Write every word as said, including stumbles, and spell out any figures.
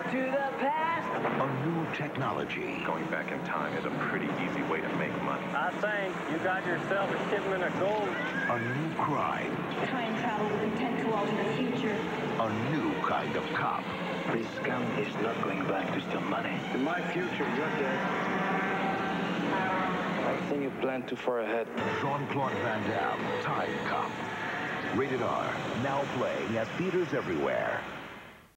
to the past. A new technology. Going back in time is a pretty easy way to make money. I think you got yourself a shipment of gold. A new crime. Time travel with intent to alter the future. A new kind of cop. This scum is not going back to steal money. In my future, you're dead. I think you plan too far ahead. Jean-Claude Van Damme, Time Cop. Rated R. Now playing at theaters everywhere.